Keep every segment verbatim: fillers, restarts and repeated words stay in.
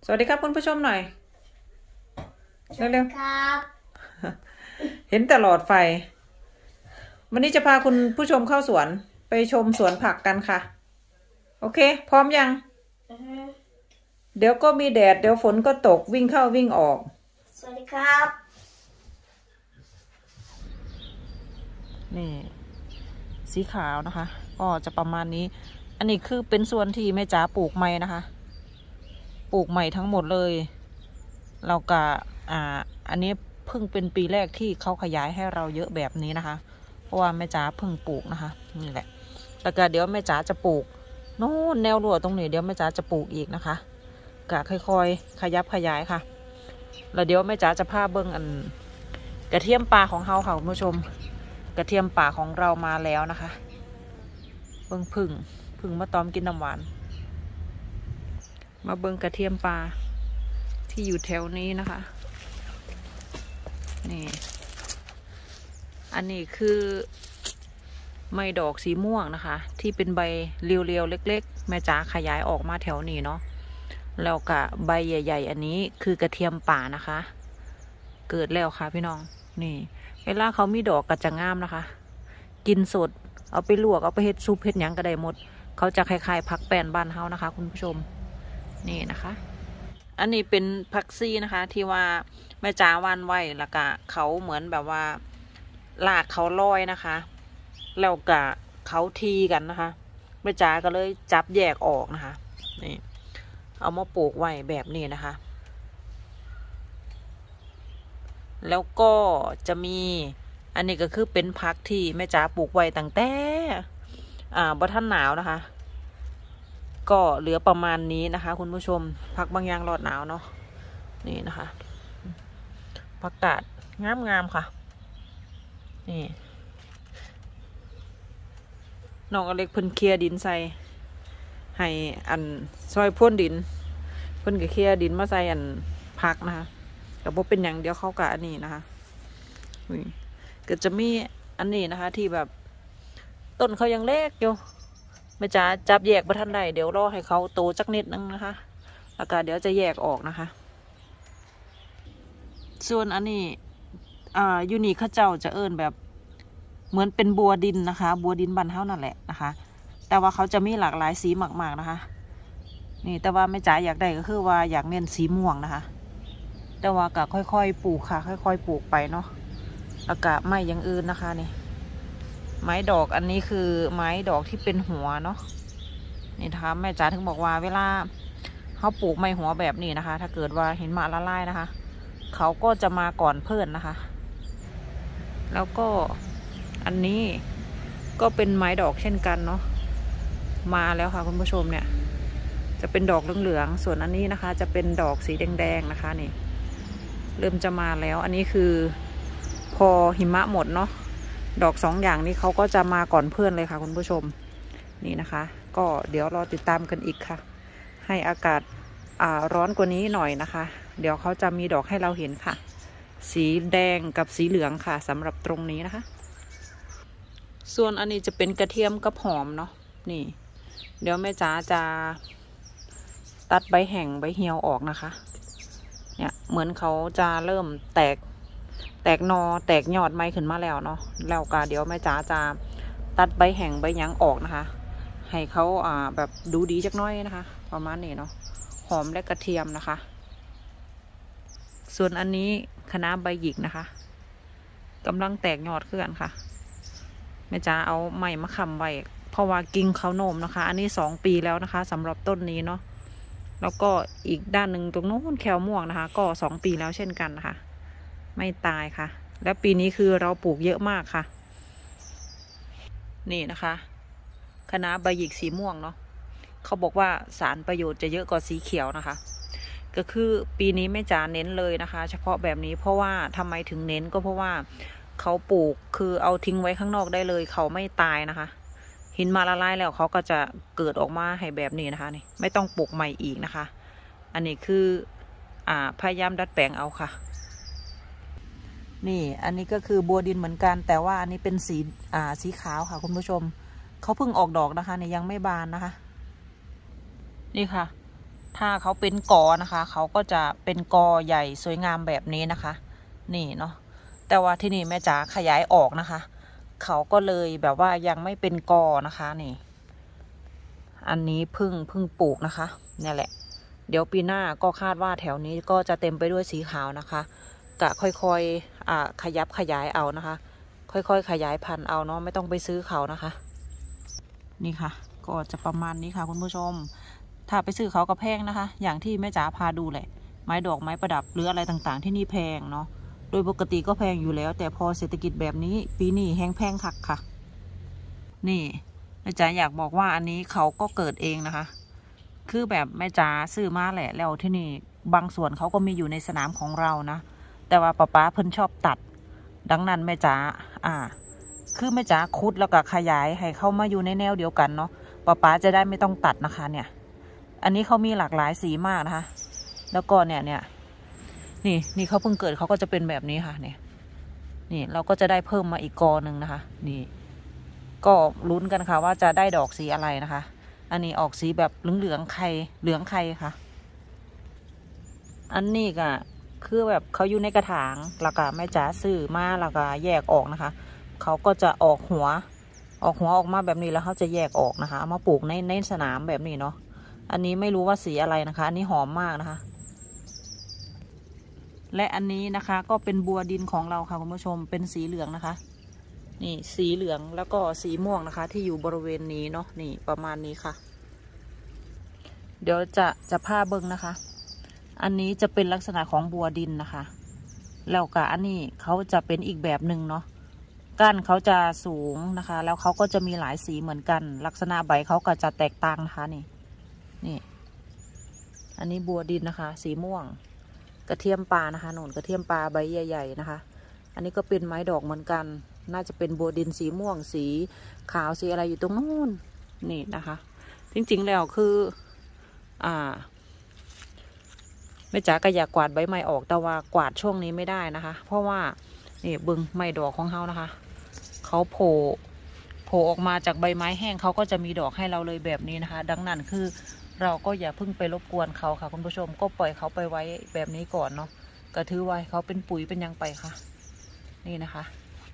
สวัสดีครับคุณผู้ชมหน่อยเร็วครับๆเห็นแต่หลอดไฟวันนี้จะพาคุณผู้ชมเข้าสวนไปชมสวนผักกันค่ะโอเคพร้อมยังเดี๋ยวก็มีแดดเดี๋ยวฝนก็ตกวิ่งเข้าวิ่งออกสวัสดีครับนี่สีขาวนะคะก็จะประมาณนี้อันนี้คือเป็นส่วนที่แม่จ๋าปลูกใหม่นะคะปลูกใหม่ทั้งหมดเลยเราก็อ่าอันนี้เพิ่งเป็นปีแรกที่เขาขยายให้เราเยอะแบบนี้นะคะเพราะว่าแม่จ๋าเพิ่งปลูกนะคะนี่แหละแล้วก็เดี๋ยวแม่จ๋าจะปลูกนู่นแนวรั้วตรงนี้เดี๋ยวแม่จ๋าจะปลูกอีกนะคะกะค่อยๆขยับขยายค่ะแล้วเดี๋ยวแม่จ๋าจะพาเบิ้งอันกระเทียมป่าของเฮาค่ะคุณผู้ชมกระเทียมป่าของเรามาแล้วนะคะเบิ้งพึ่งพึ่งมาตอมกินน้ำหวานมาเบิ้งกระเทียมป่าที่อยู่แถวนี้นะคะนี่อันนี้คือไม้ดอกสีม่วงนะคะที่เป็นใบเรียวๆเล็กๆแม่จ๋าขยายออกมาแถวนี้เนาะแล้วก็ใบใหญ่ๆอันนี้คือกระเทียมป่านะคะเกิดแล้วค่ะพี่น้องนี่เวลาเขามีดอกก็จะงามนะคะกินสดเอาไปลวกเอาไปเฮ็ดซุปเฮ็ดหยังก็ได้หมดเขาจะคล้ายๆผักแป้นบ้านเฮานะคะคุณผู้ชมนี่นะคะอันนี้เป็นผักซีนะคะที่ว่าแม่จ๋าวานไว้แล้วก็เขาเหมือนแบบว่าลากเขาลอยนะคะแล้วก็เขาทีกันนะคะแม่จ๋าก็เลยจับแยกออกนะคะนี่เอามาปลูกไว้แบบนี้นะคะแล้วก็จะมีอันนี้ก็คือเป็นผักที่แม่จ๋าปลูกไว้ตั้งแต่อ่าบ่ทันหนาวนะคะก็เหลือประมาณนี้นะคะคุณผู้ชมผักบางอย่างรอดหนาวเนาะนี่นะคะผักกาดงามงามค่ะนี่น้องอเล็กเพิ่นเคลียร์ดินใส่ให้อันซอยพ่นดินเพิ่นก็เคลียร์ดินมาใส่อันผักนะคะแต่พอเป็นอย่างเดียวเข้ากับอันนี้นะคะนี่ก็จะมีอันนี้นะคะที่แบบต้นเขายังเล็กอยู่แม่จ๋าจับแยกบ่ทันได้เดี๋ยวรอให้เขาโตจักนิดนึงนะคะแล้วก็เดี๋ยวจะแยกออกนะคะส่วนอันนี้อ่ายูนิคเขาเจ้าจะเอิ้นแบบเหมือนเป็นบัวดินนะคะบัวดินบ้านเฮานั่นแหละนะคะแต่ว่าเขาจะมีหลากหลายสีมากๆนะคะนี่แต่ว่าแม่จ๋าอยากได้ก็คือว่าอยากเน้นสีม่วงนะคะแต่ว่าก็ค่อยๆปลูกค่ะค่อยๆปลูกไปเนาะแล้วก็ไม้อย่างอื่นนะคะนี่ไม้ดอกอันนี้คือไม้ดอกที่เป็นหัวเนาะนี่นะคะแม่จ๋าถึงบอกว่าเวลาเขาปลูกไม้หัวแบบนี้นะคะถ้าเกิดว่าเห็นมาละลายนะคะเขาก็จะมาก่อนเพื่อนนะคะแล้วก็อันนี้ก็เป็นไม้ดอกเช่นกันเนาะมาแล้วค่ะคุณผู้ชมเนี่ยจะเป็นดอกเหลืองๆส่วนอันนี้นะคะจะเป็นดอกสีแดงๆนะคะนี่เริ่มจะมาแล้วอันนี้คือพอหิมะหมดเนาะดอกสองอย่างนี้เขาก็จะมาก่อนเพื่อนเลยค่ะคุณผู้ชมนี่นะคะก็เดี๋ยวรอติดตามกันอีกค่ะให้อากาศอ่าร้อนกว่านี้หน่อยนะคะเดี๋ยวเขาจะมีดอกให้เราเห็นค่ะสีแดงกับสีเหลืองค่ะสำหรับตรงนี้นะคะส่วนอันนี้จะเป็นกระเทียมกับหอมเนาะนี่เดี๋ยวแม่จ๋าจะตัดใบแห้งใบเหี่ยวออกนะคะเนี่ยเหมือนเขาจะเริ่มแตกแตกนอแตกยอดไม้ขึ้นมาแล้วเนาะแล้วก็เดี๋ยวแม่จ๋าจะตัดใบแห้งใบหยังออกนะคะให้เขาอ่าแบบดูดีจักน้อยนะคะประมาณนี้เนาะหอมและกระเทียมนะคะส่วนอันนี้คะน้าใบหยิกนะคะกำลังแตกยอดขึ้นค่ะแม่จ๋าเอาไม้มาค้ำไว้เพราะว่ากิ่งเขาโน้มนะคะอันนี้สองปีแล้วนะคะสำหรับต้นนี้เนาะแล้วก็อีกด้านหนึ่งตรงโน้นแคลม่วงนะคะก็สองปีแล้วเช่นกันนะคะไม่ตายค่ะและปีนี้คือเราปลูกเยอะมากค่ะนี่นะคะคะน้าใบหยิกสีม่วงเนาะเขาบอกว่าสารประโยชน์จะเยอะกว่าสีเขียวนะคะก็คือปีนี้แม่จ๋าเน้นเลยนะคะเฉพาะแบบนี้เพราะว่าทำไมถึงเน้นก็เพราะว่าเขาปลูกคือเอาทิ้งไว้ข้างนอกได้เลยเขาไม่ตายนะคะหินมาละลายแล้วเขาก็จะเกิดออกมาให้แบบนี้นะคะนี่ไม่ต้องปลูกใหม่อีกนะคะอันนี้คืออ่าพยายามดัดแปลงเอาค่ะนี่อันนี้ก็คือบัวดินเหมือนกันแต่ว่าอันนี้เป็นสีอ่าสีขาวค่ะคุณผู้ชมเขาเพิ่งออกดอกนะคะเนี่ยยังไม่บานนะคะนี่ค่ะถ้าเขาเป็นกอนะคะเขาก็จะเป็นกอใหญ่สวยงามแบบนี้นะคะนี่เนาะแต่ว่าที่นี่แม่จ๋าขยายออกนะคะเขาก็เลยแบบว่ายังไม่เป็นกอนะคะนี่อันนี้เพิ่งเพิ่งปลูกนะคะเนี่ยแหละเดี๋ยวปีหน้าก็คาดว่าแถวนี้ก็จะเต็มไปด้วยสีขาวนะคะกะค่อยๆอ่าขยับขยายเอานะคะค่อยๆขยายพันธุ์เอาเนาะไม่ต้องไปซื้อเขานะคะนี่ค่ะก็จะประมาณนี้ค่ะคุณผู้ชมถ้าไปซื้อเขาก็แพงนะคะอย่างที่แม่จ๋าพาดูแหละไม้ดอกไม้ประดับหรืออะไรต่างๆที่นี่แพงเนาะโดยปกติก็แพงอยู่แล้วแต่พอเศรษฐกิจแบบนี้ปีนี้แห้งแพงคักค่ะนี่แม่จ๋าอยากบอกว่าอันนี้เขาก็เกิดเองนะคะคือแบบแม่จ๋าซื้อมาแหละแล้วที่นี่บางส่วนเขาก็มีอยู่ในสนามของเรานะแต่ว่าป๊าป๊าเพิ่นชอบตัดดังนั้นแม่จ๋าอ่าคือแม่จ๋าคุดแล้วก็ขยายให้เข้ามาอยู่ในแนวเดียวกันเนาะป๊าป๊าจะได้ไม่ต้องตัดนะคะเนี่ยอันนี้เขามีหลากหลายสีมากนะคะแล้วก็เนี่ยเนี่ยนี่นี่เขาเพิ่งเกิดเขาก็จะเป็นแบบนี้ค่ะเนี่ยนี่เราก็จะได้เพิ่มมาอีกกอหนึ่งนะคะนี่ก็ลุ้นกันค่ะว่าจะได้ดอกสีอะไรนะคะอันนี้ออกสีแบบเหลืองๆไข่เหลืองไข่ค่ะอันนี้ก็คือแบบเขาอยู่ในกระถางแล้วก็แม่จ๋าซื้อมาแล้วก็แยกออกนะคะเขาก็จะออกหัวออกหัวออกมาแบบนี้แล้วเขาจะแยกออกนะคะเอามาปลูกในในสนามแบบนี้เนาะอันนี้ไม่รู้ว่าสีอะไรนะคะอันนี้หอมมากนะคะและอันนี้นะคะก็เป็นบัวดินของเราค่ะคุณผู้ชมเป็นสีเหลืองนะคะนี่สีเหลืองแล้วก็สีม่วงนะคะที่อยู่บริเวณนี้เนาะนี่ประมาณนี้ค่ะเดี๋ยวจะจะผ้าเบิ้งนะคะอันนี้จะเป็นลักษณะของบัวดินนะคะแล้วก็อันนี้เขาจะเป็นอีกแบบหนึ่งเนาะก้านเขาจะสูงนะคะแล้วเขาก็จะมีหลายสีเหมือนกันลักษณะใบเขาก็จะแตกต่างนะคะนี่นี่อันนี้บัวดินนะคะสีม่วงกระเทียมปลานะคะหนุนกระเทียมปลาใบใหญ่ๆนะคะอันนี้ก็เป็นไม้ดอกเหมือนกันน่าจะเป็นบัวดินสีม่วงสีขาวสีอะไรอยู่ตรงนู้นนี่นะคะจริงๆแล้วคืออ่าแม่จ๋าก็อยากกวาดใบไม้ออกแต่ว่ากวาดช่วงนี้ไม่ได้นะคะเพราะว่านี่บึงไม้ดอกของเขานะคะเขาโผล่โผล่ออกมาจากใบไม้แห้งเขาก็จะมีดอกให้เราเลยแบบนี้นะคะดังนั้นคือเราก็อย่าเพิ่งไปรบกวนเขาค่ะคุณผู้ชมก็ปล่อยเขาไปไว้แบบนี้ก่อนเนาะก็ถือไว้เขาเป็นปุ๋ยเป็นยังไปค่ะนี่นะคะ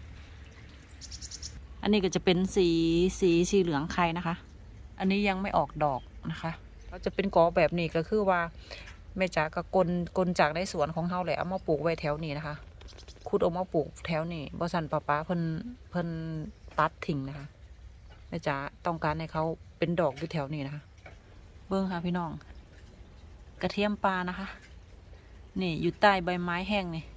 อันนี้ก็จะเป็นสีสีสีเหลืองไข่นะคะอันนี้ยังไม่ออกดอกนะคะเขาจะเป็นกอแบบนี้ก็คือว่าแม่จ๋าก็กลกลจากในสวนของเขาแหละเอามาปลูกไว้แถวนี้นะคะขุดออกมาปลูกแถวนี้บริษัทป้าป้าเพิ่นเพิ่นตัดทิ้งนะคะแม่จ๋าต้องการให้เขาเป็นดอกอยู่แถวนี้นะคะเบิ้งค่ะพี่น้องกระเทียมปลานะคะนี่อยู่ใต้ใบไม้แห้งนี่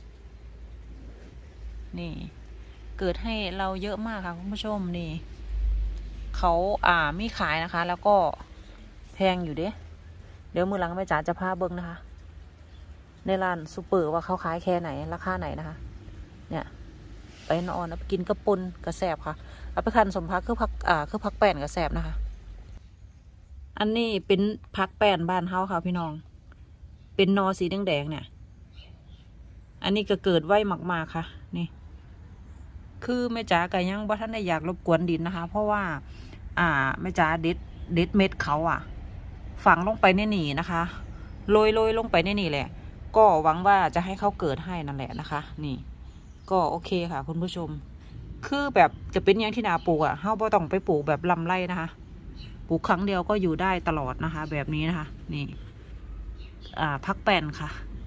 นี่เกิดให้เราเยอะมากค่ะคุณผู้ชมนี่เขาอ่ามีขายนะคะแล้วก็แพงอยู่เด้เดี๋ยวมือหลังแม่จ๋าจะพาเบิ้งนะคะในร้านซูเปอร์ว่าเขาขายแค่ไหนราคาไหนนะคะเนี่ยไปนอนเอาไปกินกระปุนกระแสบค่ะเอาไปคั้นสมพักคือพักอ่าคือพักแป้นกระแสบนะคะอันนี้เป็นพักแป้นบ้านเฮาค่ะพี่น้องเป็นนอสีแดงๆเนี่ยอันนี้ก็เกิดไว้มากๆค่ะนี่คือแม่จ๋าก็ยังบ่ท่านได้อยากรบกวนดินนะคะเพราะว่าอ่าแม่จ๋าเด็ดเด็ดเม็ดเขาอ่ะฝังลงไปในนี่นะคะโรยโรยลงไปในนี่แหละก็หวังว่าจะให้เขาเกิดให้นั่นแหละนะคะนี่ก็โอเคค่ะคุณผู้ชมคือแบบจะเป็นอย่างที่นาปลูกอ่ะเฮาบ่ต้องไปปลูกแบบลำไรนะคะปลูกครั้งเดียวก็อยู่ได้ตลอดนะคะแบบนี้นะคะนี่อ่าพักแป้นค่ะ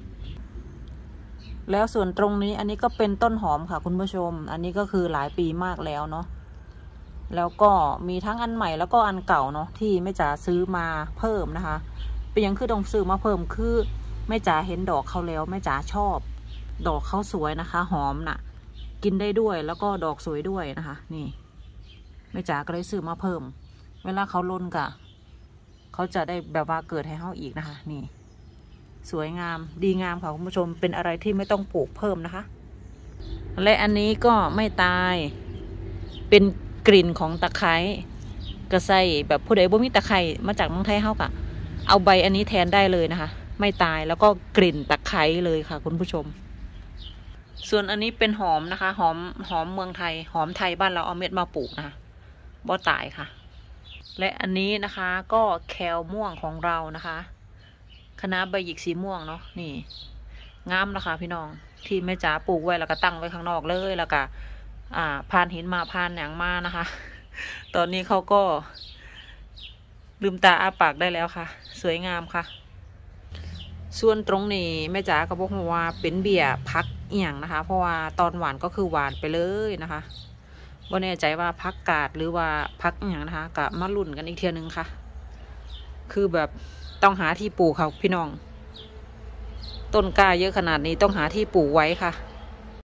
แล้วส่วนตรงนี้อันนี้ก็เป็นต้นหอมค่ะคุณผู้ชมอันนี้ก็คือหลายปีมากแล้วเนาะแล้วก็มีทั้งอันใหม่แล้วก็อันเก่าเนาะที่แม่จ๋าซื้อมาเพิ่มนะคะเป็นยังคือต้องซื้อมาเพิ่มคือแม่จ๋าเห็นดอกเขาแล้วแม่จ๋าชอบดอกเขาสวยนะคะหอมน่ะกินได้ด้วยแล้วก็ดอกสวยด้วยนะคะนี่แม่จ๋าก็เลยซื้อมาเพิ่มเวลาเขาล้นกะเขาจะได้แบบว่าเกิดให้เขาอีกนะคะนี่สวยงามดีงามค่ะคุณผู้ชมเป็นอะไรที่ไม่ต้องปลูกเพิ่มนะคะและอันนี้ก็ไม่ตายเป็นกลิ่นของตะไคร้กระไซแบบผู้ใดบ่มีตะไคร้มาจากเมืองไทยเฮากะเอาใบอันนี้แทนได้เลยนะคะไม่ตายแล้วก็กลิ่นตะไคร้เลยค่ะคุณผู้ชมส่วนอันนี้เป็นหอมนะคะหอมหอมเมืองไทยหอมไทยบ้านเราเอาเม็ดมาปลูกนะคะบ่ตายค่ะและอันนี้นะคะก็แคลม่วงของเรานะคะคณะใบหยิกสีม่วงเนาะนี่งามนะคะพี่น้องที่แม่จ๋าปลูกไว้แล้วก็ตั้งไว้ข้างนอกเลยแล้วก็อ่าผ่านหินมาผ่านหนังมานะคะ ตอนนี้เขาก็ลืมตาอ้าปากได้แล้วค่ะสวยงามค่ะส่วนตรงนี้แม่จ๋าก็บอกว่าเป็นเบียร์พักเอียงนะคะเพราะว่าตอนหวานก็คือหวานไปเลยนะคะว่าแน่ใจว่าพักกาดหรือว่าพักเอียงนะคะกับมาลุ่นกันอีกเทียนึงค่ะคือแบบต้องหาที่ปลูกค่ะพี่น้องต้นกล้าเยอะขนาดนี้ต้องหาที่ปลูกไว้ค่ะ